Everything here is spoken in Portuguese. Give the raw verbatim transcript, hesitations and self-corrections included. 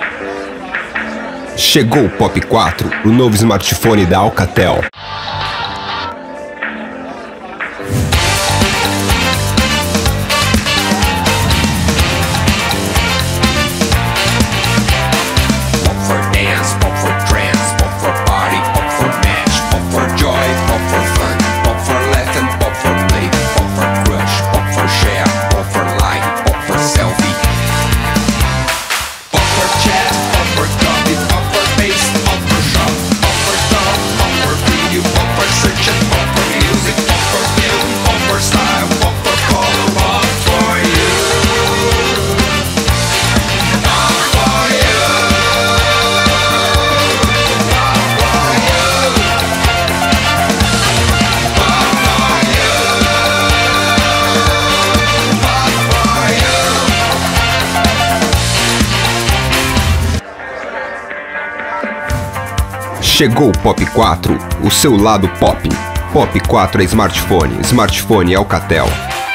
Chegou o Pop quatro, o novo smartphone da Alcatel. Pop for dance, pop for trance, pop for party, pop for match, pop for joy, pop for fun, pop for laugh and pop for play, pop for crush, pop for share, pop for like, pop for selfie, pop for chat, pop for copy, pop for paste, pop for shop, pop for talk, pop for video, pop for search and pop for music, pop for film, pop for style, pop for color, pop for you, pop for you. Chegou o Pop quatro, o seu lado pop. Pop quatro é smartphone, smartphone é Alcatel.